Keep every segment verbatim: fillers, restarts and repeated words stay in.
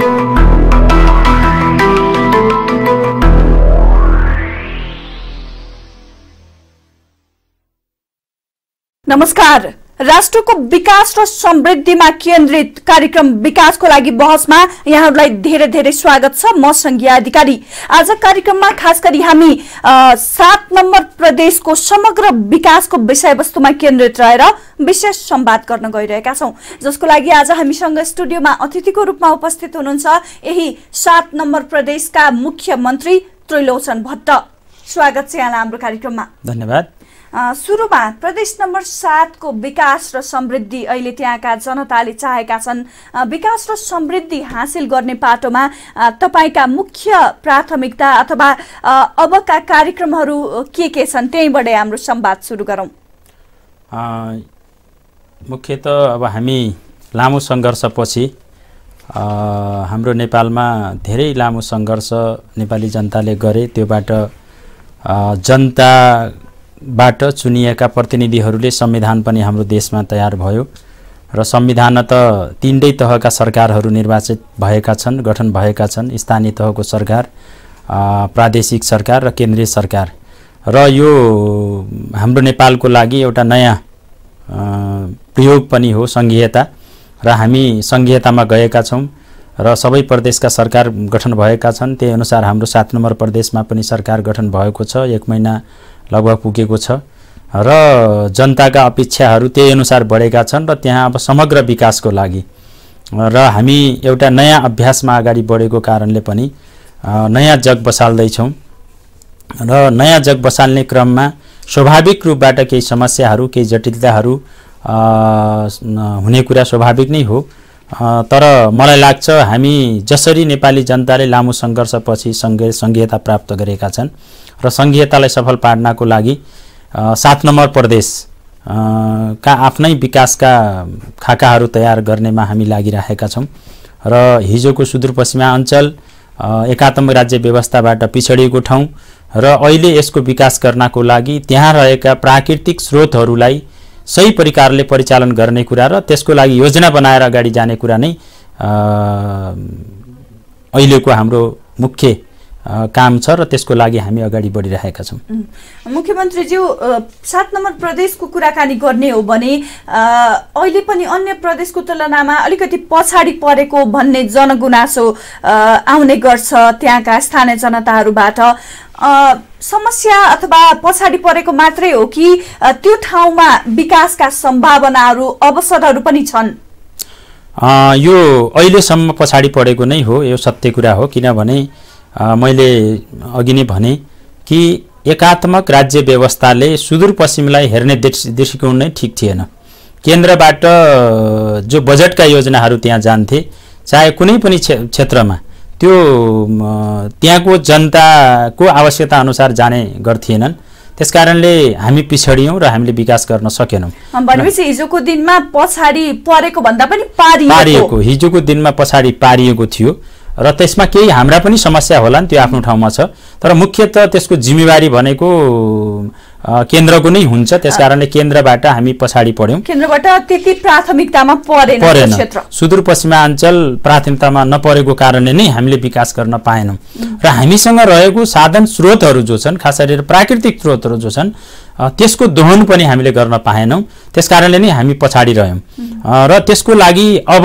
नमस्कार। राष्ट्रको विकास र समृद्धिमा केन्द्रित कार्यक्रम विकासको लागि बहसमा यहाँहरूलाई धेरै धेरै स्वागत छ। म संघीय अधिकारी। आज कार्यक्रममा खास गरी हामी सात नम्बर प्रदेशको समग्र विकासको विषयवस्तुमा केन्द्रित रहेर विशेष संवाद गर्न गइरहेका छौं, जसको लागि आज हामीसँग स्टुडियोमा अतिथिको रूपमा उपस्थित हुनुहुन्छ यही सात नम्बर प्रदेशका मुख्यमन्त्री त्रिलोचन भट्ट। स्वागत छ यहाँलाई हाम्रो कार्यक्रममा। धन्यवाद। सुरुमा प्रदेश नम्बर सात को विकास र समृद्धि अहिले त्यहाँका जनताले चाहेका छन्। विकास र समृद्धि हासिल गर्ने पाटोमा तपाईका मुख्य प्राथमिकता अथवा अबका कार्यक्रमहरू के के छन्, त्यहीँबाट हाम्रो संवाद सुरु गरौँ। मुख्यतः अब हामी लामो सङ्घर्षपछि हाम्रो नेपालमा धेरै लामो सङ्घर्ष नेपाली जनताले गरे। त्योबाट जनता बाट चुनिएका प्रतिनिधिहरूले संविधान पनि हाम्रो देशमा तयार भयो र संविधान त तीनटै तहका सरकारहरू निर्वाचित भएका छन्, गठन भएका छन्। स्थानीय तहको सरकार, प्रादेशिक सरकार र केन्द्रीय सरकार। र यो हाम्रो नेपालको लागि एउटा नयाँ प्रयोग पनि हो संघीयता, र हामी संघीयतामा गएका छौँ र सबै प्रदेशका सरकार गठन भएका छन्। त्यही अनुसार हाम्रो सात नम्बर प्रदेशमा पनि सरकार गठन भएको छ। एक महिना लगभग पुगेको छ र जनताका अपेक्षाहरू त्यही अनुसार बढेका छन् र त्यहाँ अब समग्र विकासको लागि र हामी एउटा नयाँ अभ्यासमा अगाडि बढेको कारणले पनि नयाँ जग बसाल्दैछौँ र नयाँ जग बसाल्ने क्रममा स्वाभाविक रूपबाट केही समस्याहरू, केही जटिलताहरू हुने कुरा स्वाभाविक नै हो। तर मलाई लाग्छ हामी जसरी नेपाली जनताले लामो सङ्घर्षपछि संघीयता प्राप्त गरेका छन् र संघीयतालाई सफल पार्नको लागि सात नम्बर प्रदेश का आफ्नै विकासका खाकाहरू तयार गर्नेमा हामी लागिरहेका छौँ र हिजोको सुदूरपश्चिमाञ्चल एकात्मक राज्य व्यवस्थाबाट पिछडिएको ठाउँ र अहिले यसको विकास गर्नको लागि त्यहाँ रहेका प्राकृतिक स्रोतहरूलाई सही प्रकारले परिचालन गर्ने कुरा र त्यसको लागि योजना बनाएर अगाडि जाने कुरा नै अहिलेको हाम्रो मुख्य काम छ र त्यसको लागि हामी अगाडि बढिरहेका छौँ। मुख्यमन्त्रीज्यू, सात नम्बर प्रदेशको कुराकानी गर्ने हो भने अहिले पनि अन्य प्रदेशको तुलनामा अलिकति पछाडि परेको भन्ने जनगुनासो आउने गर्छ त्यहाँका स्थानीय जनताहरूबाट। समस्या अथवा पछाडि परेको मात्रै हो कि त्यो ठाउँमा विकासका सम्भावनाहरू, अवसरहरू पनि छन्? यो अहिलेसम्म पछाडि परेको नै हो, यो सत्य कुरा हो। किनभने मैले अघि नै भने कि एकात्मक राज्य व्यवस्थाले सुदूरपश्चिमलाई हेर्ने दृष्टिकोण नै ठिक थिएन। केन्द्रबाट जो बजेटका योजनाहरू त्यहाँ जान्थे, चाहे कुनै पनि क्षेत्रमा, त्यो त्यहाँको जनताको आवश्यकता अनुसार जाने गर्थिएनन्। त्यसकारणले हामी पिछडियौँ र हामीले विकास गर्न सकेनौँ। भनेपछि हिजोको दिनमा पछाडि परेको भन्दा पनि पारिएको हिजोको दिनमा पछाडि पारिएको थियो र त्यसमा केही हाम्रा पनि समस्या होलान्, त्यो आफ्नो ठाउँमा छ। तर मुख्यतः त्यसको जिम्मेवारी भनेको केन्द्रको नै हुन्छ। त्यसकारणले केन्द्रबाट हामी पछाडि पढ्यौँ। केन्द्रबाट त्यति प्राथमिकतामा परेन परेन क्षेत्र। सुदूरपश्चिमाञ्चल प्राथमिकतामा नपरेको कारणले नै हामीले विकास गर्न पाएनौँ र हामीसँग रहेको साधन स्रोतहरू जो छन्, खास गरेर प्राकृतिक स्रोतहरू जो छन्, त्यसको दोहन पनि हामीले गर्न पाएनौँ। त्यसकारणले नै हामी पछाडि रह्यौँ र त्यसको लागि अब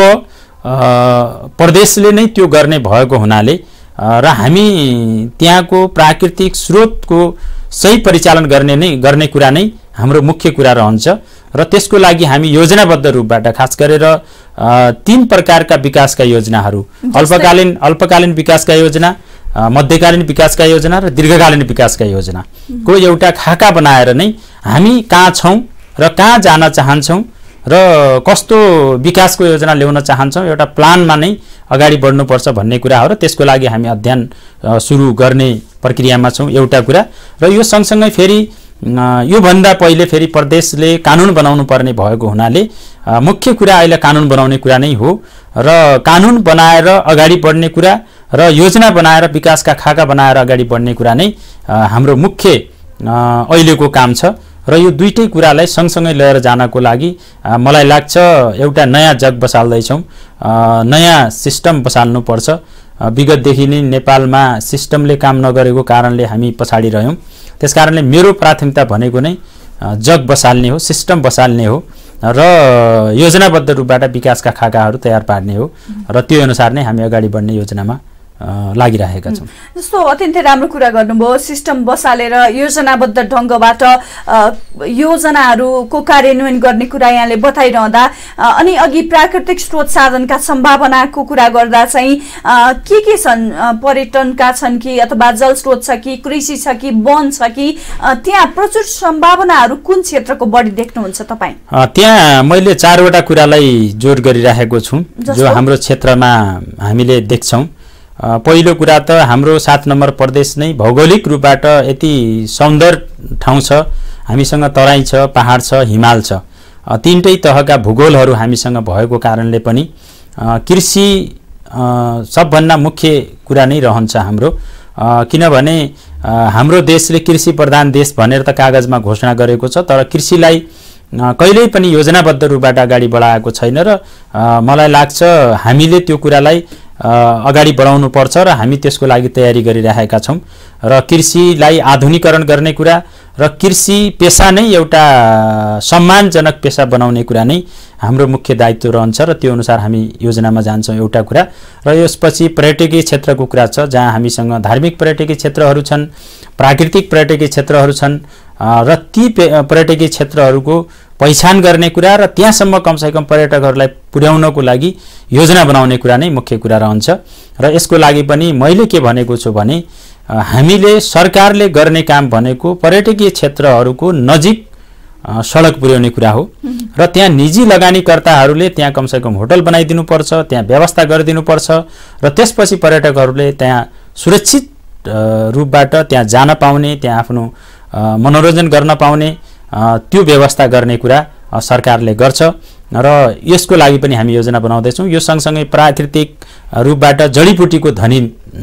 प्रदेशले नै त्यो गर्ने भएको हुनाले र हामी त्यहाँको प्राकृतिक स्रोतको सही परिचालन गर्ने नै गर्ने कुरा नै हाम्रो मुख्य कुरा रहन्छ र त्यसको लागि हामी योजनाबद्ध रूपबाट खास गरेर तीन प्रकारका विकासका योजनाहरू, अल्पकालीन अल्पकालीन विकासका योजना, मध्यकालीन विकासका योजना र दीर्घकालीन विकासका योजनाको एउटा खाका बनाएर नै हामी कहाँ छौँ र कहाँ जान चाहन्छौँ र कस्तो विकासको योजना ल्याउन चाहन्छौँ, एउटा प्लानमा नै अगाडि बढ्नुपर्छ भन्ने कुरा हो र त्यसको लागि हामी अध्ययन सुरु गर्ने प्रक्रियामा छौँ, एउटा कुरा। र यो सँगसँगै फेरि योभन्दा पहिले फेरि प्रदेशले कानुन बनाउनु पर्ने भएको हुनाले मुख्य कुरा अहिले कानुन बनाउने कुरा नै हो र कानुन बनाएर अगाडि बढ्ने कुरा र योजना बनाएर विकासका खाका बनाएर अगाडि बढ्ने कुरा नै हाम्रो मुख्य अहिलेको काम छ र यो दुईटै कुरालाई सँगसँगै लिएर जानको लागि मलाई लाग्छ एउटा नयाँ जग बसाल्दैछौँ, नयाँ सिस्टम बसाल्नुपर्छ। विगतदेखि नै नेपालमा सिस्टमले काम नगरेको कारणले हामी पछाडि रह्यौँ। त्यसकारणले मेरो प्राथमिकता भनेको नै जग बसाल्ने हो, सिस्टम बसाल्ने हो र योजनाबद्ध रूपबाट विकासका खाकाहरू तयार पार्ने हो र त्यो अनुसार नै हामी अगाडि बढ्ने योजनामा लागिरहेका छौँ। जस्तो अत्यन्तै राम्रो कुरा गर्नुभयो, सिस्टम बसालेर योजनाबद्ध ढङ्गबाट योजनाहरूको कार्यान्वयन गर्ने कुरा यहाँले बताइरहँदा अनि अघि प्राकृतिक स्रोत साधनका सम्भावनाको कुरा गर्दा चाहिँ के के छन्? पर्यटनका छन् कि अथवा जलस्रोत छ कि कृषि छ कि वन छ कि त्यहाँ प्रचुर सम्भावनाहरू कुन क्षेत्रको बढी देख्नुहुन्छ तपाईँ? त्यहाँ मैले चारवटा कुरालाई जोड गरिराखेको छु जो हाम्रो क्षेत्रमा हामीले देख्छौँ। पहिलो कुरा त हाम्रो सात नम्बर प्रदेश नै भौगोलिक रूपबाट यति सुन्दर ठाउँ छ, हामीसँग तराई छ, पहाड छ, हिमाल छ। तीनटै तहका भूगोलहरू हामीसँग भएको कारणले पनि कृषि सबभन्दा मुख्य कुरा नै रहन्छ हाम्रो। किनभने हाम्रो देशले कृषि प्रधान देश भनेर त कागजमा घोषणा गरेको छ, तर कृषिलाई कहिल्यै पनि योजनाबद्ध रूपबाट अगाडि बढाएको छैन र मलाई लाग्छ हामीले त्यो कुरालाई अगाडि बढाउनु पर्छ र हामी त्यसको लागि तयारी गरिरहेका छौँ। र कृषिलाई आधुनिकीकरण गर्ने कुरा र कृषि पेशा नै एउटा सम्मानजनक पेशा बनाउने कुरा नै हाम्रो मुख्य दायित्व रहन्छ र त्यो अनुसार हामी योजनामा जान्छौँ, एउटा कुरा। र यसपछि पर्यटकीय क्षेत्रको कुरा छ, जहाँ हामीसँग धार्मिक पर्यटकीय क्षेत्रहरू छन्, प्राकृतिक पर्यटकीय क्षेत्रहरू छन् र ती पर्यटकीय क्षेत्रहरूको पहिचान गर्ने कुरा र त्यहाँसम्म कमसेकम पर्यटकहरूलाई पुर्याउनको लागि योजना बनाउने कुरा नै मुख्य कुरा रहन्छ। र यसको लागि पनि मैले के भनेको छु भने हामीले सरकारले गर्ने काम भनेको पर्यटकीय क्षेत्रहरूको नजिक सडक पुर्याउने कुरा हो र त्यहाँ निजी लगानीकर्ताहरूले त्यहाँ कमसेकम होटल बनाइदिनु पर्छ, त्यहाँ व्यवस्था गरिदिनु पर्छ र त्यसपछि पर्यटकहरूले त्यहाँ सुरक्षित रूपबाट त्यहाँ जान पाउने, त्यहाँ आफ्नो मनोरञ्जन गर्न पाउने त्यो व्यवस्था गर्ने कुरा सरकारले गर्छ र यसको लागि पनि हामी योजना बनाउँदैछौँ। यो सँगसँगै प्राकृतिक रूपबाट जडीबुटीको धनी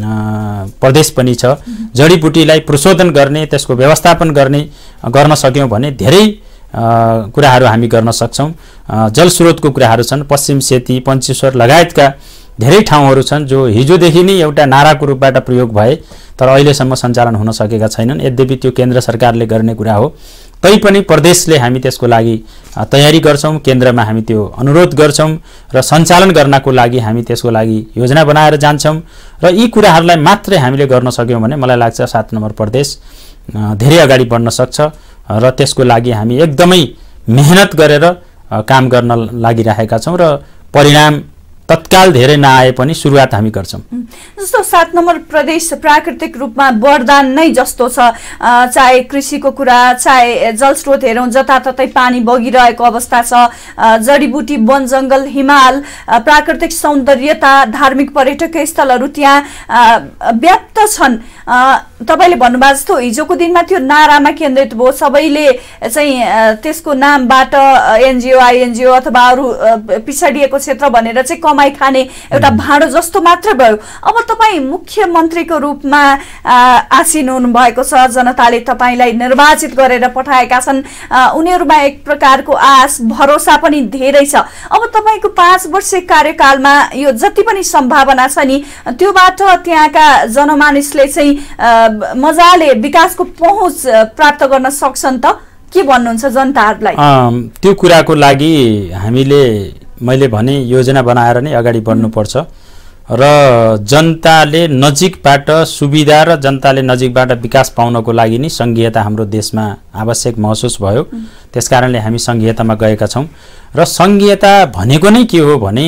प्रदेश पनि छ। जडीबुटीलाई प्रशोधन गर्ने, त्यसको व्यवस्थापन गर्ने गर्न सक्यौँ भने धेरै कुराहरू हामी गर्न सक्छौँ। जलस्रोतको कुराहरू छन्, पश्चिम सेती, पञ्चेश्वर लगायतका धेरै ठाउँहरू छन् जो हिजोदेखि नै एउटा नाराको रूपबाट प्रयोग भए तर अहिलेसम्म सञ्चालन हुन सकेका छैनन्। यद्यपि त्यो केन्द्र सरकारले गर्ने कुरा हो, तैपनि प्रदेशले हामी त्यसको लागि तयारी गर्छौँ, केन्द्रमा हामी त्यो अनुरोध गर्छौँ र सञ्चालन गर्नको लागि हामी त्यसको लागि योजना बनाएर जान्छौँ र यी कुराहरूलाई मात्रै हामीले गर्न सक्यौँ भने मलाई लाग्छ सात नम्बर प्रदेश धेरै अगाडि बढ्न सक्छ र त्यसको लागि हामी एकदमै मेहनत गरेर काम गर्न लागिरहेका छौँ र परिणाम तत्काल धेरै नआए पनि सुरुवात हामी गर्छौँ। जस्तो सात नम्बर प्रदेश प्राकृतिक रूपमा वरदान नै जस्तो छ, चाहे कृषिको कुरा, चाहे जलस्रोत हेरौँ जताततै पानी बगिरहेको अवस्था छ, जडीबुटी, वन जङ्गल, हिमाल, प्राकृतिक सौन्दर्यता, धार्मिक पर्यटकीय स्थलहरू त्यहाँ व्याप्त छन्। तपाईँले भन्नुभएको जस्तो हिजोको दिनमा त्यो नारामा केन्द्रित भयो, सबैले चाहिँ त्यसको नामबाट एनजिओ आइएनजिओ अथवा अरू पिछडिएको क्षेत्र भनेर चाहिँ कमाई खाने एउटा भाँडो जस्तो मात्र भयो। अब तपाईँ मुख्यमन्त्रीको रूपमा आसीन हुनुभएको छ, जनताले तपाईँलाई निर्वाचित गरेर पठाएका छन्, उनीहरूमा एक प्रकारको आश भरोसा पनि धेरै छ। अब तपाईँको पाँच वर्ष कार्यकालमा यो जति पनि सम्भावना छ नि त्योबाट त्यहाँका जनमानिसले चाहिँ मजाले विकासको पहुँच प्राप्त गर्न सक्छन् त के भन्नुहुन्छ जनताहरूलाई? त्यो कुराको लागि हामीले मैले भने योजना बनाएर नै अगाडि बढ्नुपर्छ र जनताले नजिकबाट सुविधा र जनताले नजिकबाट विकास पाउनको लागि नै सङ्घीयता हाम्रो देशमा आवश्यक महसुस भयो। त्यसकारणले हामी सङ्घीयतामा गएका छौँ र सङ्घीयता भनेको नै के हो भने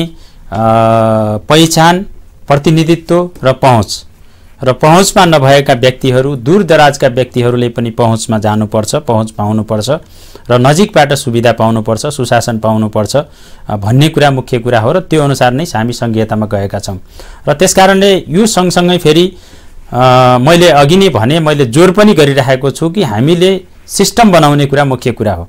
पहिचान, प्रतिनिधित्व र पहुँच र पहुँचमा नभएका व्यक्तिहरू, दूरदराजका व्यक्तिहरूले पनि पहुँचमा जानुपर्छ, पहुँच पाउनुपर्छ र नजिकबाट सुविधा पाउनुपर्छ, सुशासन पाउनुपर्छ भन्ने कुरा मुख्य कुरा हो र त्यो अनुसार नै हामी सङ्घीयतामा गएका छौँ। र त्यसकारणले यो सँगसँगै फेरि मैले अघि नै भने, मैले जोड पनि गरिरहेको छु कि हामीले सिस्टम बनाउने कुरा मुख्य कुरा हो।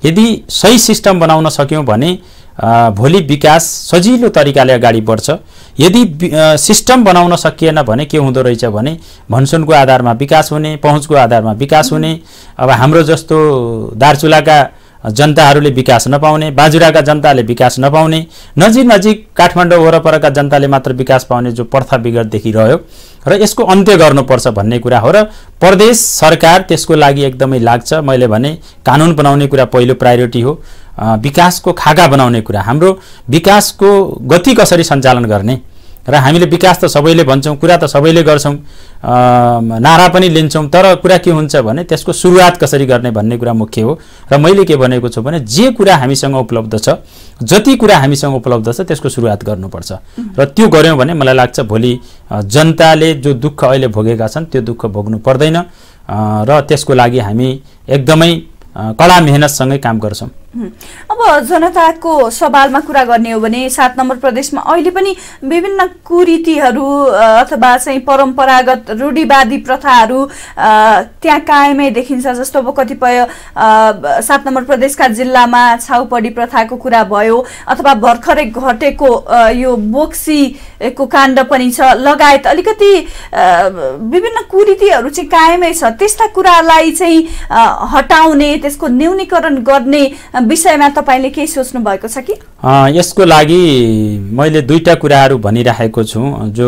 यदि सही सिस्टम बनाउन सक्यौँ भने भोलि विकास सजिलो तरिकाले अगाडि बढ्छ। यदि सिस्टम बनाउन सकिएन भने के हुँदो रहेछ भने भन्सुनको आधारमा विकास हुने, पहुँचको आधारमा विकास हुने, अब हाम्रो जस्तो दार्चुलाका जनताहरूले विकास नपाउने, बाजुराका जनताले विकास नपाउने, नजिक नजिक काठमाडौँ वरपरका जनताले मात्र विकास पाउने जो प्रथा विगत देखिरह्यो र यसको अन्त्य गर्नुपर्छ भन्ने कुरा हो र प्रदेश सरकार त्यसको लागि एकदमै लाग्छ। मैले भने कानुन बनाउने कुरा पहिलो प्रायोरिटी हो, विकासको खाका बनाउने कुरा, हाम्रो विकासको गति कसरी सञ्चालन गर्ने र हामीले विकास त सबैले भन्छौँ, कुरा त सबैले गर्छौँ, नारा पनि लिन्छौँ, तर कुरा के हुन्छ भने त्यसको सुरुवात कसरी गर्ने भन्ने कुरा मुख्य हो। र मैले के भनेको छु भने जे कुरा हामीसँग उपलब्ध छ, जति कुरा हामीसँग उपलब्ध छ त्यसको सुरुवात गर्नुपर्छ र त्यो गऱ्यौँ भने मलाई लाग्छ भोलि जनताले जो दुःख अहिले भोगेका छन् त्यो दुःख भोग्नु पर्दैन र त्यसको लागि हामी एकदमै कडा मेहनतसँगै काम गर्छौँ। अब जनताको सवालमा कुरा गर्ने हो भने सात नम्बर प्रदेशमा अहिले पनि विभिन्न कुरीतिहरू अथवा चाहिँ परम्परागत रूढिवादी प्रथाहरू त्यहाँ कायमै देखिन्छ। जस्तो अब कतिपय सात नम्बर प्रदेशका जिल्लामा छाउपडी प्रथाको कुरा भयो अथवा भर्खरै घटेको यो बोक्सीको काण्ड पनि छ लगायत अलिकति विभिन्न कुरीतिहरू चाहिँ कायमै छ। त्यस्ता कुरालाई चाहिँ हटाउने, त्यसको न्यूनीकरण गर्ने विषयमा तपाईले के सोच्नु भएको छ कि? यसको लागि मैले दुईटा कुराहरू भनिरहेको छु जो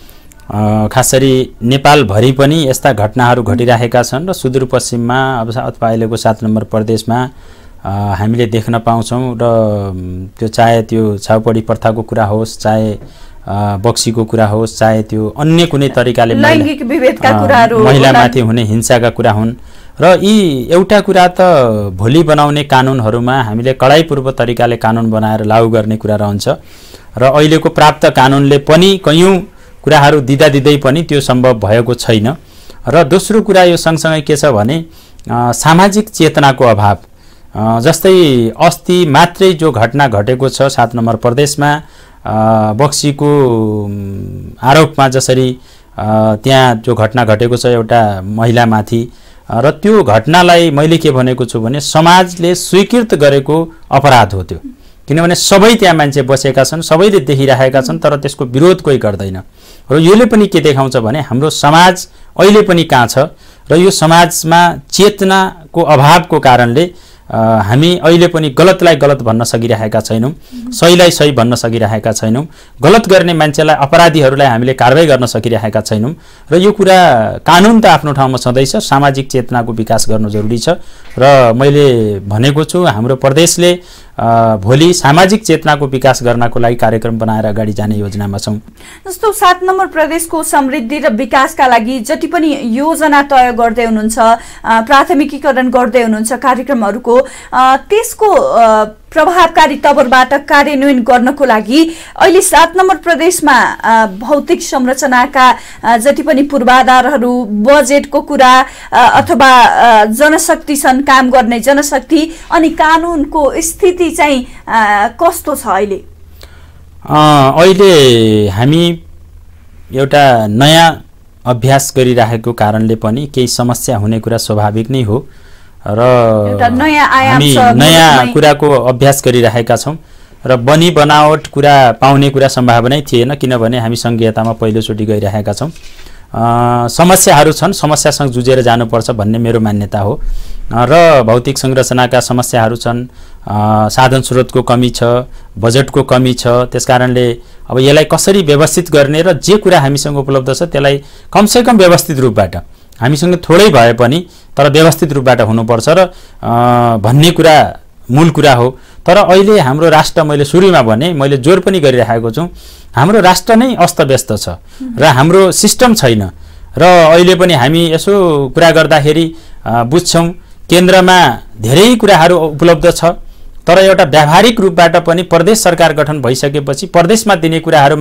खासरी नेपालभरि पनि यस्ता घटनाहरू घटिरहेका छन् र सुदूरपश्चिममा अब अथवा अहिलेको सात नम्बर प्रदेशमा हामीले देख्न पाउँछौँ र त्यो चाहे त्यो छाउपडी प्रथाको कुरा होस्, चाहे बक्सीको कुरा होस्, चाहे त्यो अन्य कुनै तरिकाले लैङ्गिक विभेदका कुराहरू, महिलामाथि हुने हिंसाका कुरा हुन् र यी एउटा कुरा त भोलि बनाउने कानुनहरूमा हामीले कडाइपूर्वक तरिकाले कानुन बनाएर लागू गर्ने कुरा रहन्छ र अहिलेको प्राप्त कानुनले पनि कयौं कुराहरू दिँदा दिँदै पनि त्यो सम्भव भएको छैन। र दोस्रो कुरा यो सँगसँगै के छ भने सामाजिक चेतनाको अभाव। जस्तै अस्ति मात्रै जो घटना घटेको छ सात नम्बर प्रदेशमा बक्सीको आरोपमा जसरी त्यहाँ जो घटना घटेको छ एउटा महिलामाथि र त्यो घटनालाई मैले के भनेको छु भने समाजले स्वीकृत गरेको अपराध हो त्यो, किनभने सबै त्यहाँ मान्छे बसेका छन्, सबैले देखिरहेका छन् तर त्यसको विरोध कोही गर्दैन र यसले पनि के देखाउँछ भने हाम्रो समाज अहिले पनि कहाँ छ र यो समाजमा चेतनाको अभावको कारणले हामी अहिले पनि गलतलाई गलत भन्न सकिरहेका छैनौँ, सहीलाई सही भन्न सकिरहेका छैनौँ, गलत गर्ने मान्छेलाई अपराधीहरूलाई हामीले कारबाही गर्न सकिरहेका छैनौँ र यो कुरा कानुन त आफ्नो ठाउँमा छँदैछ, सामाजिक चेतनाको विकास गर्नु जरुरी छ र मैले भनेको छु हाम्रो प्रदेशले भोलि सामाजिक चेतनाको विकास गर्नको लागि कार्यक्रम बनाएर अगाडि जाने योजनामा छौँ। जस्तो सात नम्बर प्रदेशको समृद्धि र विकासका लागि जति पनि योजना तय गर्दै हुनुहुन्छ, प्राथमिकीकरण गर्दै हुनुहुन्छ कार्यक्रमहरूको, त्यसको प्रभावकारी तवरबाट कार्यान्वयन गर्नको लागि अहिले सात नम्बर प्रदेशमा भौतिक संरचनाका जति पनि पूर्वाधारहरू, बजेटको कुरा अथवा जनशक्ति छन्, काम गर्ने जनशक्ति अनि कानुनको स्थिति चाहिँ कस्तो छ अहिले? अहिले हामी एउटा नयाँ अभ्यास गरिरहेको कारणले पनि केही समस्या हुने कुरा स्वाभाविक नै हो र हामी नयाँ कुराको अभ्यास गरिरहेका छौँ र बनी बनावट कुरा पाउने कुरा सम्भावनै थिएन, किनभने हामी संघीयतामा पहिलोचोटि गइरहेका छौँ। समस्याहरू छन्, समस्यासँग जुझेर जानुपर्छ भन्ने मेरो मान्यता हो र भौतिक संरचनाका समस्याहरू छन्, साधन स्रोतको कमी छ, बजेटको कमी छ, त्यसकारणले अब यसलाई कसरी व्यवस्थित गर्ने र जे कुरा हामीसँग उपलब्ध छ त्यसलाई कमसेकम व्यवस्थित रूपबाट, हामीसँग थोरै भए पनि तर व्यवस्थित रूपबाट हुनुपर्छ र भन्ने कुरा मूल कुरा हो। तर अहिले हाम्रो राष्ट्र, मैले सुरुमा भने, मैले जोर पनि गरिरहेको छु, हाम्रो राष्ट्र नै अस्तव्यस्त छ र हाम्रो सिस्टम छैन र अहिले पनि हामी यसो कुरा गर्दाखेरि बुझ्छौँ केन्द्रमा धेरै कुराहरू उपलब्ध छ तर एउटा व्यावहारिक रूपबाट पनि प्रदेश सरकार गठन भइसकेपछि प्रदेशमा दिने कुराहरूमा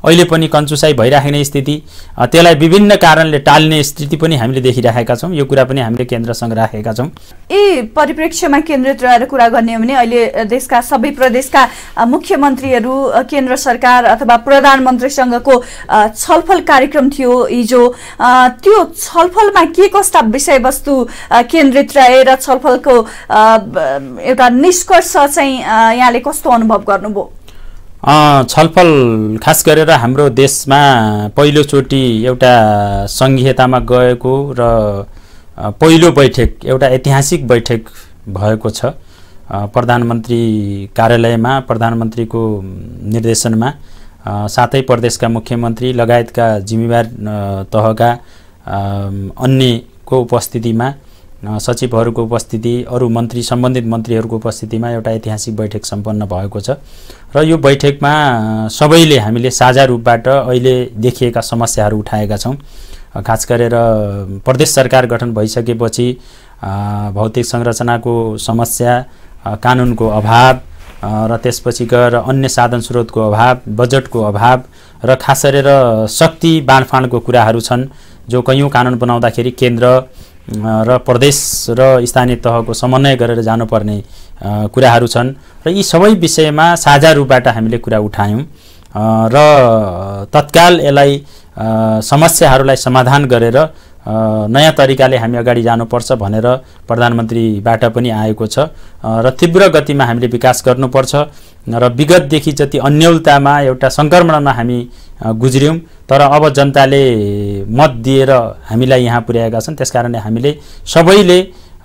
अहिले पनि कन्जुसाइ भइराख्ने स्थिति, त्यसलाई विभिन्न कारणले टाल्ने स्थिति पनि हामीले देखिराखेका छौँ। यो कुरा पनि हामीले केन्द्रसँग राखेका छौँ। यी परिप्रेक्ष्यमा केन्द्रित रहेर कुरा गर्ने हो भने अहिले देशका सबै प्रदेशका मुख्यमन्त्रीहरू, केन्द्र सरकार अथवा प्रधानमन्त्रीसँगको छलफल कार्यक्रम थियो हिजो। त्यो छलफलमा के कस्ता विषयवस्तु केन्द्रित रहे र छलफलको एउटा निष्कर्ष चाहिँ यहाँले कस्तो अनुभव गर्नुभयो? छलफल खास गरेर हाम्रो देशमा पहिलोचोटि एउटा सङ्घीयतामा गएको र पहिलो बैठक, एउटा ऐतिहासिक बैठक भएको छ। प्रधानमन्त्री कार्यालयमा प्रधानमन्त्रीको निर्देशनमा सातै प्रदेशका मुख्यमन्त्री लगायतका जिम्मेवार तहका अन्यको उपस्थितिमा, सचिवहरूको उपस्थिति, अरू मन्त्री सम्बन्धित मन्त्रीहरूको उपस्थितिमा एउटा ऐतिहासिक बैठक सम्पन्न भएको छ। र यो बैठकमा सबैले हामीले साझा रूपबाट अहिले देखिएका समस्याहरू उठाएका छौँ। खास गरेर प्रदेश सरकार गठन भइसकेपछि भौतिक संरचनाको समस्या, कानुनको अभाव र त्यसपछि गएर अन्य साधन स्रोतको अभाव, बजेटको अभाव र खास गरेर शक्ति बाँडफाँडको कुराहरू छन्, जो कैयौँ कानुन बनाउँदाखेरि केन्द्र र प्रदेश र स्थानीय तहको समन्वय गरेर जानुपर्ने कुराहरू छन्। र यी सबै विषयमा साझा रूपबाट हामीले कुरा उठायौँ र तत्काल यसलाई समस्याहरूलाई समाधान गरेर नयाँ तरिकाले हामी अगाडि जानुपर्छ भनेर प्रधानमन्त्रीबाट पनि आएको छ। र तीव्र गतिमा हामीले विकास गर्नुपर्छ र विगतदेखि जति अन्यलतामा एउटा सङ्क्रमणमा हामी गुज्र्यौँ, तर अब जनताले मत दिएर हामीलाई यहाँ पुर्याएका छन्। त्यसकारणले हामीले सबैले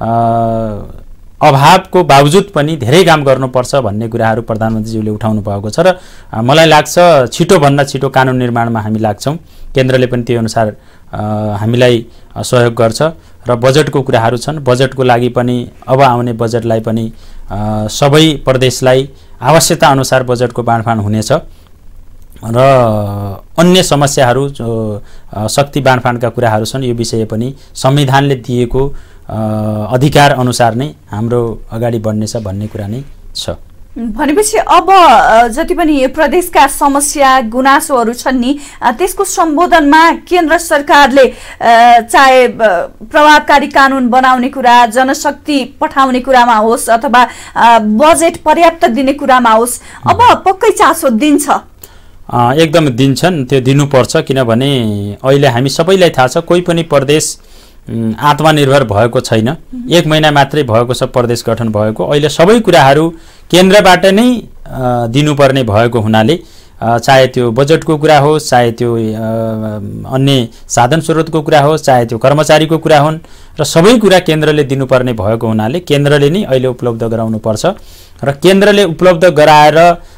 अभावको बावजुद पनि धेरै काम गर्नुपर्छ भन्ने कुराहरू प्रधानमन्त्रीज्यूले उठाउनु भएको छ। र मलाई लाग्छ छिटोभन्दा छिटो कानुन निर्माणमा हामी लाग्छौँ। केन्द्रले पनि त्यही अनुसार हामीलाई सहयोग गर्छ। र बजेटको कुराहरू छन्, बजेटको लागि पनि अब आउने बजेटलाई पनि सबै प्रदेशलाई आवश्यकता अनुसार बजेटको बाँडफाँड हुनेछ। र अन्य समस्याहरू जो शक्ति बाँडफाँडका कुराहरू छन्, यो विषय पनि संविधानले दिएको अधिकार अनुसार नै हाम्रो अगाडि बढ्नेछ भन्ने कुरा नै छ। भनेपछि अब जति पनि प्रदेशका समस्या गुनासोहरू छन् नि, त्यसको सम्बोधनमा केन्द्र सरकारले चाहे प्रभावकारी कानुन बनाउने कुरा, जनशक्ति पठाउने कुरामा होस् अथवा बजेट पर्याप्त दिने कुरामा होस्, अब पक्कै चासो दिन्छ। एकदम दिन्छन्, त्यो दिनुपर्छ। किनभने अहिले हामी सबैलाई थाहा छ कोही पनि प्रदेश आत्मनिर्भर भएको छैन। एक महिना मात्रै भएको छ प्रदेश गठन भएको। अहिले सबै कुराहरू केन्द्रबाट नै दिनुपर्ने भएको हुनाले चाहे त्यो बजेटको कुरा होस्, चाहे त्यो अन्य साधन स्रोतको कुरा होस्, चाहे त्यो कर्मचारीको कुरा हुन्, र सबै कुरा केन्द्रले दिनुपर्ने भएको हुनाले केन्द्रले नै अहिले उपलब्ध गराउनुपर्छ। र केन्द्रले उपलब्ध गराएर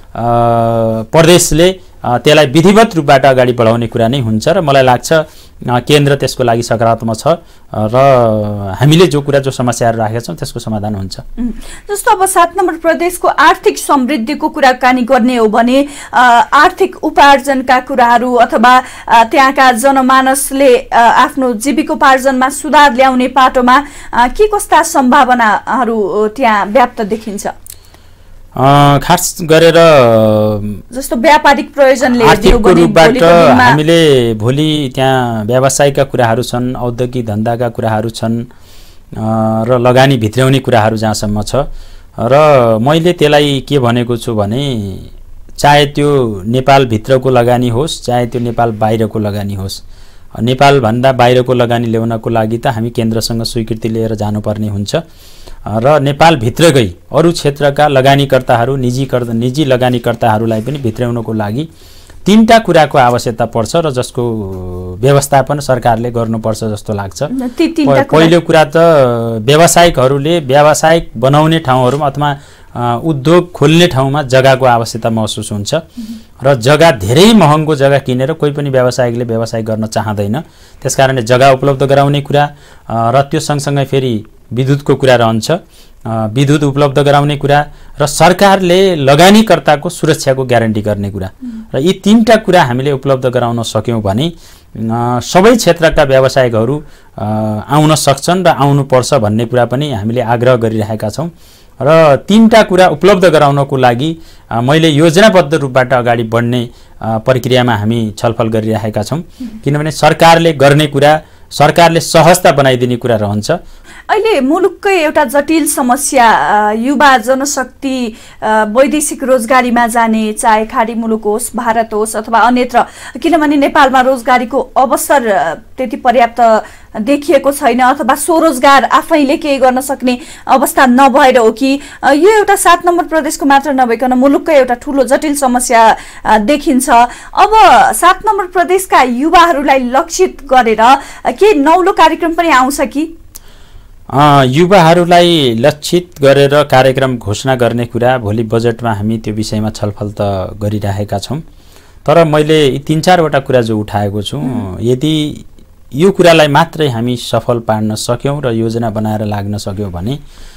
प्रदेशले त्यसलाई विधिवत रूपबाट अगाडि बढाउने कुरा नै हुन्छ। र मलाई लाग्छ केन्द्र त्यसको लागि सकारात्मक छ र हामीले जो कुरा जो समस्याहरू राखेका छौँ त्यसको समाधान हुन्छ। जस्तो अब सात नम्बर प्रदेशको आर्थिक समृद्धिको कुराकानी गर्ने हो भने आर्थिक उपार्जनका कुराहरू अथवा त्यहाँका जनमानसले आफ्नो जीविकोपार्जनमा सुधार ल्याउने पाटोमा के कस्ता सम्भावनाहरू त्यहाँ व्याप्त देखिन्छ? खास गरेर जस्तो व्यापारिक प्रयोजनले आर्थिक रूपबाट हामीले भोलि त्यहाँ व्यवसायका कुराहरू छन्, औद्योगिक धन्दाका कुराहरू छन् र लगानी भित्र्याउने कुराहरू जहाँसम्म छ। र मैले त्यसलाई के भनेको छु भने चाहे त्यो नेपालभित्रको लगानी होस्, चाहे त्यो नेपाल बाहिरको लगानी होस्, नेपालभन्दा बाहिरको लगानी ल्याउनको लागि त हामी केन्द्रसँग स्वीकृति लिएर जानुपर्ने हुन्छ। र नेपालभित्रकै अरू क्षेत्रका लगानीकर्ताहरू, निजी निजी लगानीकर्ताहरूलाई पनि भित्र्याउनको लागि तीनटा कुराको आवश्यकता पर्छ र जसको व्यवस्थापन सरकारले गर्नुपर्छ जस्तो लाग्छ। पहिलो कुरा त व्यावसायिकहरूले व्यावसायिक बनाउने ठाउँहरूमा अथवा उद्योग खोल्ने ठाउँमा जग्गाको आवश्यकता महसुस हुन्छ र जग्गा धेरै महँगो जग्गा किनेर कोही पनि व्यावसायिकले व्यवसाय गर्न चाहँदैन। त्यसकारणले जग्गा उपलब्ध गराउने कुरा र त्यो सँगसँगै फेरि विद्युतको कुरा रहन्छ, विद्युत उपलब्ध गराउने कुरा र सरकारले लगानीकर्ताको सुरक्षाको ग्यारेन्टी गर्ने कुरा, र यी तीनटा कुरा हामीले उपलब्ध गराउन सक्यौँ भने सबै क्षेत्रका व्यावसायिकहरू आउन सक्छन् र आउनुपर्छ भन्ने कुरा पनि हामीले आग्रह गरिरहेका छौँ। र तीनटा कुरा उपलब्ध गराउनको लागि मैले योजनाबद्ध रूपबाट अगाडि बढ्ने प्रक्रियामा हामी छलफल गरिरहेका छौँ। किनभने सरकारले गर्ने कुरा, सरकारले सहजता बनाइदिने कुरा रहन्छ। अहिले मुलुककै एउटा जटिल समस्या युवा जनशक्ति वैदेशिक रोजगारीमा जाने, चाहे खाडी मुलुक होस्, भारत होस् अथवा अन्यत्र, किनभने नेपालमा रोजगारीको अवसर त्यति पर्याप्त देखिएको छैन अथवा स्वरोजगार आफैले केही गर्न सक्ने अवस्था नभएर हो कि यो एउटा सात नम्बर प्रदेशको मात्र नभइकन मुलुककै एउटा ठुलो जटिल समस्या देखिन्छ। अब सात नम्बर प्रदेशका युवाहरूलाई लक्षित गरेर के नौलो कार्यक्रम पनि आउँछ कि? युवाहरूलाई लक्षित गरेर कार्यक्रम घोषणा गर्ने कुरा भोलि बजेटमा हामी त्यो विषयमा छलफल त गरिरहेका छौँ। तर मैले यी तीन चारवटा कुरा जो उठाएको छु, यदि यो कुरालाई मात्रै हामी सफल पार्न सक्यौँ र योजना बनाएर लाग्न सक्यौँ भने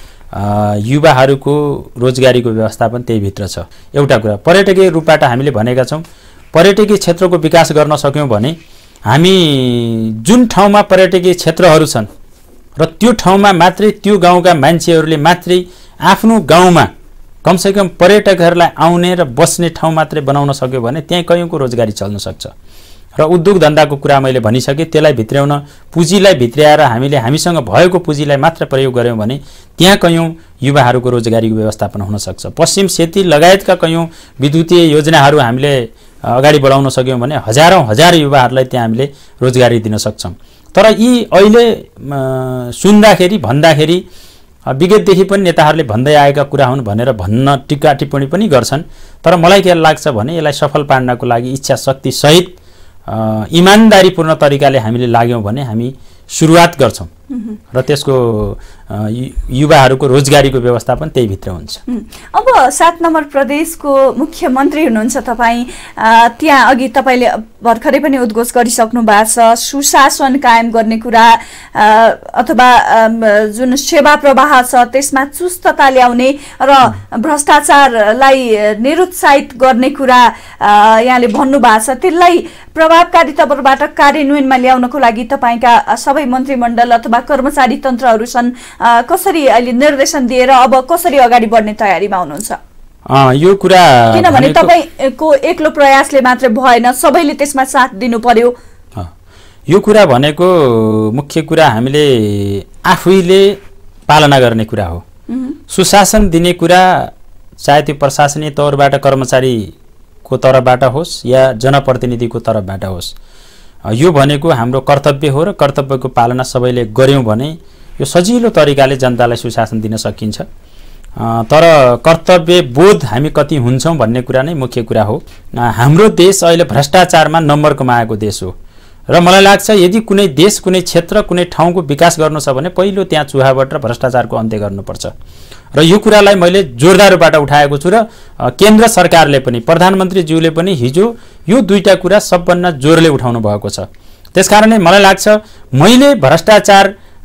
युवाहरूको रोजगारीको व्यवस्थापन त्यही भित्र छ। एउटा कुरा पर्यटकीय रूपबाट हामीले भनेका छौँ, पर्यटकीय क्षेत्रको विकास गर्न सक्यौँ भने हामी जुन ठाउँमा पर्यटकीय क्षेत्रहरू छन् र त्यो ठाउँमा मात्रै त्यो गाउँका मान्छेहरूले मात्रै आफ्नो गाउँमा कमसेकम पर्यटकहरूलाई आउने र बस्ने ठाउँ मात्रै बनाउन सक्यो भने त्यहीँ कयौँको रोजगारी चल्न सक्छ। र उद्योग धन्दाको कुरा मैले भनिसकेँ, त्यसलाई भित्र्याउन, पुँजीलाई भित्र्याएर हामीले हामीसँग भएको पुँजीलाई मात्र प्रयोग गऱ्यौँ भने त्यहाँ कयौँ युवाहरूको रोजगारीको व्यवस्थापन हुन सक्छ। पश्चिम सेती लगायतका कयौँ विद्युतीय योजनाहरू हामीले अगाडि बढाउन सक्यौँ भने हजारौँ हजार युवाहरूलाई त्यहाँ हामीले रोजगारी दिन सक्छौँ। तर यी अहिले सुन्दाखेरि भन्दाखेरि विगतदेखि पनि नेताहरूले भन्दै आएका कुरा हुन् भनेर भन्न टिक्का टिप्पणी पनि गर्छन्। तर मलाई के लाग्छ भने यसलाई सफल पार्नको लागि इच्छा शक्ति सहित इमानदारीपूर्ण तरिकाले हामीले लाग्यौँ भने हामी सुरुवात गर्छौँ र त्यसको युवाहरूको रोजगारीको व्यवस्थापन त्यही भित्र हुन्छ। अब सात नम्बर प्रदेशको मुख्यमन्त्री हुनुहुन्छ तपाईँ, त्यहाँ अघि तपाईँले भर्खरै पनि उद्घोष गरिसक्नु भएको छ, सुशासन कायम गर्ने कुरा अथवा जुन सेवा प्रवाह छ त्यसमा चुस्तता ल्याउने र भ्रष्टाचारलाई निरुत्साहित गर्ने कुरा यहाँले भन्नुभएको छ। त्यसलाई प्रभावकारी तवरबाट कार्यान्वयनमा ल्याउनको लागि तपाईँका सबै मन्त्रीमण्डल अथवा कर्मचारी तन्त्रहरू छन्, कसरी अहिले निर्देशन दिएर अब कसरी अगाडि बढ्ने तयारीमा हुनुहुन्छ? यो कुरा किनभने तपाईँको एक्लो प्रयासले मात्रै भएन, सबैले त्यसमा साथ दिनु पर्यो। यो कुरा भनेको मुख्य कुरा हामीले आफैले पालना गर्ने कुरा हो। सुशासन दिने कुरा चाहे त्यो प्रशासनिक तौरबाट कर्मचारीको तर्फबाट होस् या जनप्रतिनिधिको तर्फबाट होस्, यो भनेको हाम्रो कर्तव्य हो र कर्तव्यको पालना सबैले गर्यौँ भने यो सजिलो तरिकाले जनतालाई सुशासन दिन सकिन्छ। तर कर्तव्य बोध हामी कति हुन्छौँ भन्ने कुरा नै मुख्य कुरा हो। हाम्रो देश अहिले भ्रष्टाचारमा नम्बर कमाएको देश हो र मलाई लाग्छ यदि कुनै देश, कुनै क्षेत्र, कुनै ठाउँको विकास गर्नु छ भने पहिलो त्यहाँ चुहावट र भ्रष्टाचारको अन्त्य गर्नुपर्छ। र यो कुरालाई मैले जोरदार रूपबाट उठाएको छु र केन्द्र सरकारले पनि, प्रधानमन्त्रीज्यूले पनि हिजो यो दुईटा कुरा सबभन्दा जोरले उठाउनु भएको छ। त्यसकारणले मलाई लाग्छ मैले भ्रष्टाचार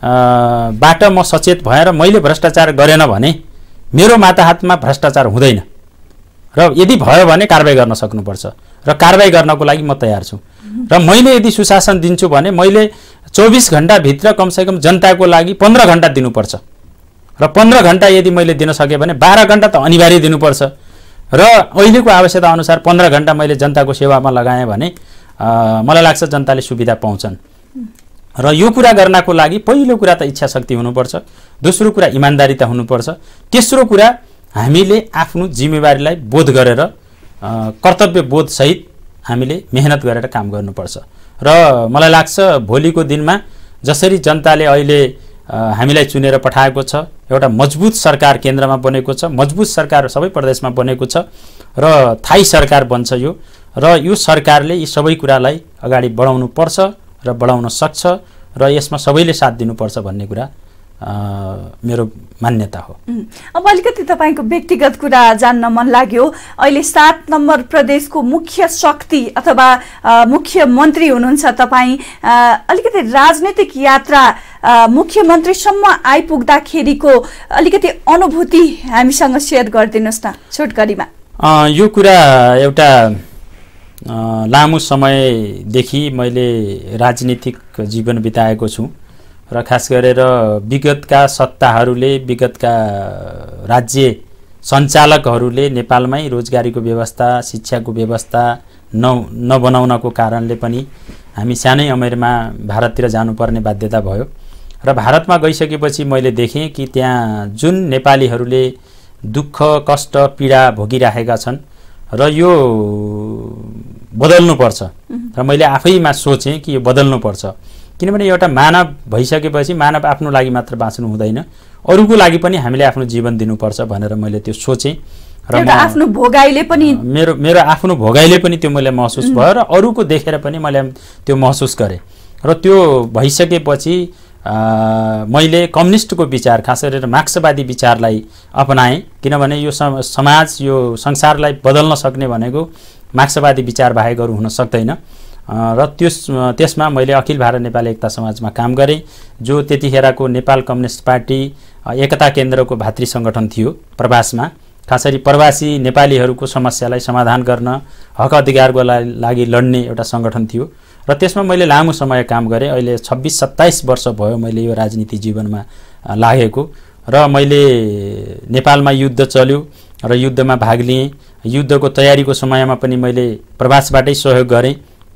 बाट म सचेत भएर मैले भ्रष्टाचार गरेन भने मेरो माताहातमा भ्रष्टाचार हुँदैन र यदि भयो भने कारबाही गर्न सक्नुपर्छ र कारबाही गर्नको लागि म तयार छु। र मैले यदि सुशासन दिन्छु भने मैले चौबिस घण्टाभित्र कमसेकम जनताको लागि पन्ध्र घण्टा दिनुपर्छ र पन्ध्र घण्टा यदि मैले दिन सकेँ भने बाह्र घण्टा त अनिवार्य दिनुपर्छ र अहिलेको आवश्यकता अनुसार पन्ध्र घण्टा मैले जनताको सेवामा लगाएँ भने मलाई लाग्छ जनताले सुविधा पाउँछन्। र यो कुरा गर्नको लागि पहिलो कुरा त इच्छा शक्ति हुनुपर्छ, दोस्रो कुरा इमान्दारिता हुनुपर्छ, तेस्रो कुरा हामीले आफ्नो जिम्मेवारीलाई बोध गरेर कर्तव्य बोध सहित हामीले मेहनत गरेर काम गर्नुपर्छ। र मलाई लाग्छ भोलिको दिनमा जसरी जनताले अहिले हामीलाई चुनेर पठाएको छ, एउटा मजबुत सरकार केन्द्रमा बनेको छ, मजबुत सरकार सबै प्रदेशमा बनेको छ र थाई सरकार बन्छ यो, र यो सरकारले यी सबै कुरालाई अगाडि बढाउनु पर्छ र बढाउन सक्छ र यसमा सबैले साथ दिनुपर्छ भन्ने कुरा मेरो मान्यता हो। अब अलिकति तपाईँको व्यक्तिगत कुरा जान्न मन लाग्यो। अहिले सात नम्बर प्रदेशको मुख्य शक्ति अथवा मुख्यमन्त्री हुनुहुन्छ तपाईँ, अलिकति राजनीतिक यात्रा मुख्यमन्त्रीसम्म आइपुग्दाखेरिको अलिकति अनुभूति हामीसँग सेयर गरिदिनुहोस् न छोटकरीमा। यो कुरा एउटा लामो समयदेखि मैले राजनीतिक जीवन बिताएको छु र खास गरेर विगतका सत्ताहरूले विगतका राज्य सञ्चालकहरूले नेपालमै रोजगारीको व्यवस्था शिक्षाको व्यवस्था न नबनाउनको कारणले पनि हामी सानै उमेरमा भारततिर जानुपर्ने बाध्यता भयो र भारतमा गइसकेपछि मैले देखेँ कि त्यहाँ जुन नेपालीहरूले दुःख कष्ट पीडा भोगिरहेका छन् र यो बदल्नुपर्छ र मैले आफैमा सोचेँ कि यो बदल्नुपर्छ किनभने एउटा मानव भइसकेपछि मानव आफ्नो लागि मात्र बाँच्नु हुँदैन अरूको लागि पनि हामीले आफ्नो जीवन दिनुपर्छ भनेर मैले त्यो सोचेँ र आफ्नो भोगाइले पनि मेरो मेरो आफ्नो भोगाइले पनि त्यो मैले महसुस भयो र अरूको देखेर पनि मैले त्यो महसुस गरेँ र त्यो भइसकेपछि मैले कम्युनिस्टको विचार खास गरेर मार्क्सवादी विचारलाई अपनाएँ किनभने यो समाज यो संसारलाई बदल्न सक्ने भनेको मार्क्सवादी विचार बाहेक अरू हुन सक्दैन र त्यस त्यसमा मैले अखिल भारत नेपाली एकता समाजमा काम गरेँ जो त्यतिखेरको नेपाल कम्युनिस्ट पार्टी एकता केन्द्रको भातृ सङ्गठन थियो प्रवासमा खास गरी प्रवासी नेपालीहरूको समस्यालाई समाधान गर्न हक अधिकारको लागि लड्ने एउटा सङ्गठन थियो र त्यसमा मैले लामो समय काम गरेँ अहिले छब्बिस सत्ताइस वर्ष भयो मैले यो राजनीति जीवनमा लागेको र मैले नेपालमा युद्ध चल्यो र युद्धमा भाग लिएँ युद्धको तयारीको समयमा पनि मैले प्रवासबाटै सहयोग गरेँ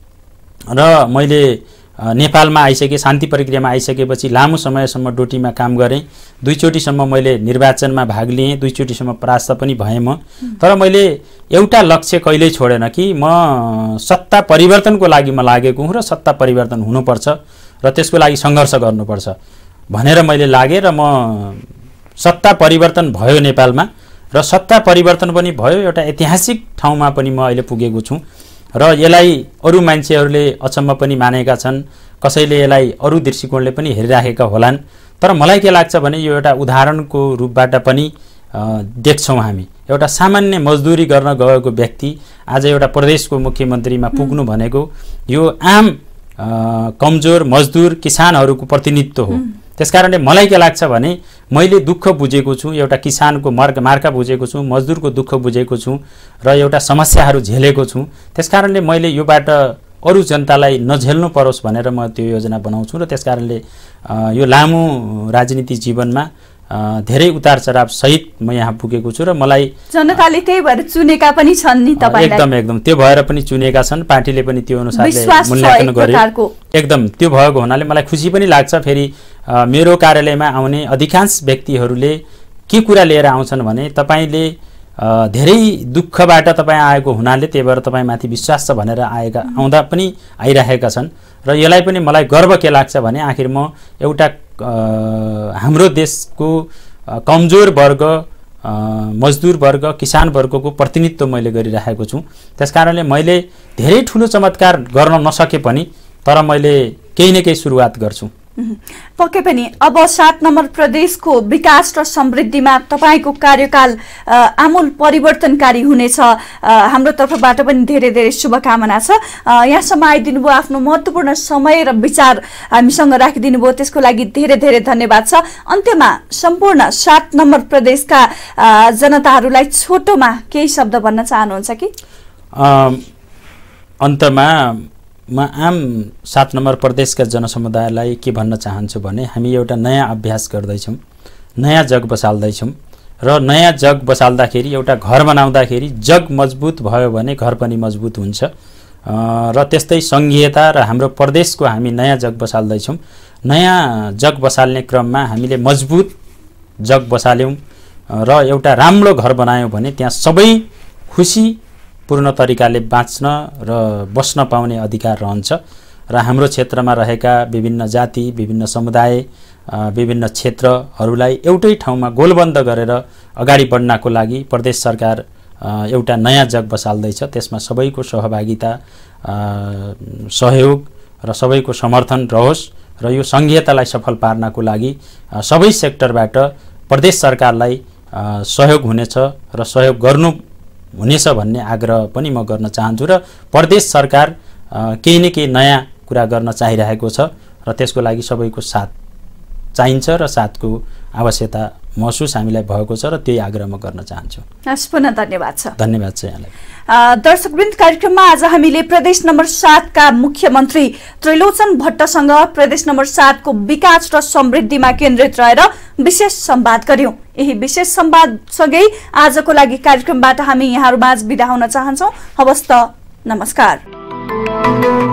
र मैले नेपालमा आइसके शान्ति प्रक्रियामा आइसकेपछि लामो समयसम्म डोटीमा काम गरेँ दुईचोटिसम्म मैले निर्वाचनमा भाग लिएँ दुईचोटिसम्म परास्त पनि भएँ म तर मैले एउटा लक्ष्य कहिल्यै छोडेन कि म सत्ता परिवर्तनको लागि म लागेको हुँ र सत्ता परिवर्तन हुनुपर्छ र त्यसको लागि सङ्घर्ष गर्नुपर्छ भनेर मैले लागेँ र म सत्ता परिवर्तन भयो नेपालमा र सत्ता परिवर्तन पनि भयो एउटा ऐतिहासिक ठाउँमा पनि म अहिले पुगेको छु र यसलाई अरू मान्छेहरूले अचम्म पनि मानेका छन् कसैले यसलाई अरू दृष्टिकोणले पनि हेरिराखेका होलान् तर मलाई के लाग्छ भने यो एउटा उदाहरणको रूपबाट पनि देख्छौँ हामी एउटा सामान्य मजदुरी गर्न गएको व्यक्ति आज एउटा प्रदेशको मुख्यमन्त्रीमा पुग्नु भनेको यो आम कमजोर मजदुर किसानहरूको प्रतिनिधित्व हो त्यसकारणले मलाई के लाग्छ भने मैले दुःख बुझेको छु एउटा किसानको मार्ग मार्का बुझेको छु मजदुरको दुःख बुझेको छु र एउटा समस्याहरू झेलेको छु त्यसकारणले मैले योबाट अरू जनतालाई नझेल्नु परोस् भनेर म त्यो योजना बनाउँछु र त्यसकारणले यो लामो राजनीति जीवनमा धेरै उतार चढाव सहित म यहाँ पुगेको छु र मलाई जनताले त्यही भएर चुनेका पनि छन् नि तपाईलाई एकदम एकदम त्यो भएर पनि चुनेका छन् पार्टीले पनि त्यो अनुसारले मूल्याङ्कन गर्यो एकदम त्यो भएको हुनाले मलाई खुसी पनि लाग्छ फेरि मेरो कार्यालयमा आउने अधिकांश व्यक्तिहरूले के कुरा लिएर आउँछन् भने तपाईले धेरै दुःखबाट तपाईँ आएको हुनाले त्यही भएर तपाईँमाथि विश्वास छ भनेर आएका आउँदा पनि आइरहेका छन् र यसलाई पनि मलाई गर्व के लाग्छ भने आखिर म एउटा हाम्रो देशको कमजोर वर्ग मजदुर वर्ग किसान वर्गको प्रतिनिधित्व मैले गरिरहेको छु त्यसकारणले मैले धेरै ठुलो चमत्कार गर्न नसके पनि तर मैले केही न केही सुरुवात गर्छु पक्कै पनि अब सात नम्बर प्रदेशको विकास र समृद्धिमा तपाईको कार्यकाल आमूल परिवर्तनकारी हुनेछ हाम्रो तर्फबाट पनि धेरै धेरै शुभकामना छ यहाँसम्म आइदिनु भयो आफ्नो महत्त्वपूर्ण समय र विचार हामीसँग राखिदिनु भयो त्यसको लागि धेरै धेरै धन्यवाद छ अन्त्यमा सम्पूर्ण सात नम्बर प्रदेशका जनताहरूलाई छोटोमा केही शब्द भन्न चाहनुहुन्छ कि अन्तमा म आम सात नम्बर प्रदेशका जनसमुदायलाई के भन्न चाहन्छु भने हामी एउटा नयाँ अभ्यास गर्दैछौँ नयाँ जग बसाल्दैछौँ र नयाँ जग बसाल्दाखेरि एउटा घर बनाउँदाखेरि जग मजबुत भयो भने घर पनि मजबुत हुन्छ र त्यस्तै सङ्घीयता र हाम्रो प्रदेशको हामी नयाँ जग बसाल्दैछौँ नयाँ जग बसाल्ने क्रममा हामीले मजबुत जग बसाल्यौँ र एउटा राम्रो घर बनायौँ भने त्यहाँ सबै खुसी पूर्ण तरिकाले बाँच्न र बस्न पाउने अधिकार रहन्छ र हाम्रो क्षेत्रमा रहेका विभिन्न जाति विभिन्न समुदाय विभिन्न क्षेत्रहरूलाई एउटै ठाउँमा गोलबन्द गरेर अगाडि बढ्नको लागि प्रदेश सरकार एउटा नयाँ जग बसाल्दैछ त्यसमा सबैको सहभागिता सहयोग र सबैको समर्थन रहोस् र यो सङ्घीयतालाई सफल पार्नको लागि सबै सेक्टरबाट प्रदेश सरकारलाई सहयोग हुनेछ र सहयोग गर्नु हुनेछ भन्ने आग्रह पनि म गर्न चाहन्छु र प्रदेश सरकार केही न केही नयाँ कुरा गर्न चाहिरहेको छ र त्यसको लागि सबैको साथ चाहिन्छ र साथको आवश्यकता महसुस हामीलाई भएको छ र त्यही आग्रह म गर्न चाहन्छु। हस्, पुनः धन्यवाद छ। धन्यवाद छ यहाँलाई। दर्शकवृन्द, कार्यक्रममा आज हामीले प्रदेश नम्बर सातका मुख्यमन्त्री त्रिलोचन भट्टसँग प्रदेश नम्बर सातको विकास र समृद्धिमा केन्द्रित रहेर विशेष संवाद गर्यौं। यही विशेष संवादसँगै आजको लागि कार्यक्रमबाट हामी यहाँहरूमाझ बिदा हुन चाहन्छौं। हवस् त, नमस्कार।